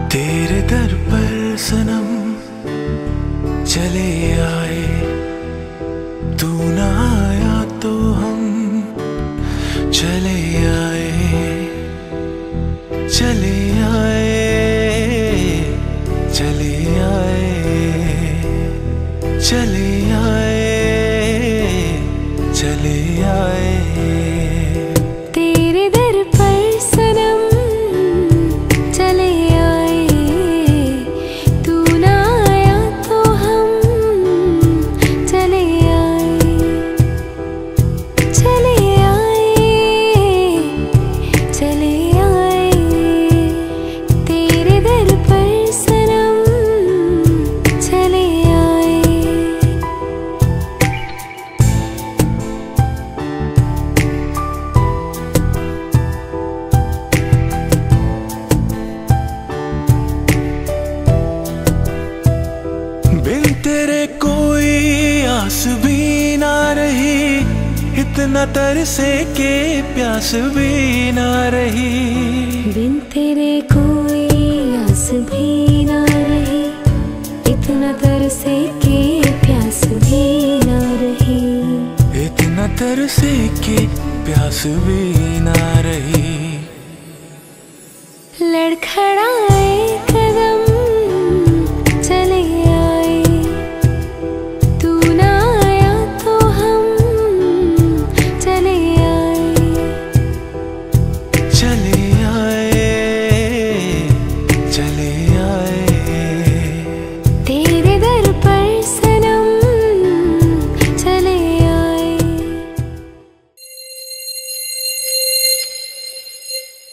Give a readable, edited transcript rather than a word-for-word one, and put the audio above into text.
तेरे दर पर सनम चले आए, तू ना आया तो हम चले आए, चले आए, चले आए, चले आए, चले आए। तेरे दर पर सनम चले आए, तू ना आया तो हम चले आए, चले आए, चले आए। तेरे दर पर सनम चले आए। बिन तेरे कोई आस भी ना रही, इतना तरसे के प्यास भी ना रही। बिन तेरे कोई आस भी ना रही, इतना तरसे के प्यास भी ना रही। इतना तरसे के प्यास भी ना रही। लड़खड़ाए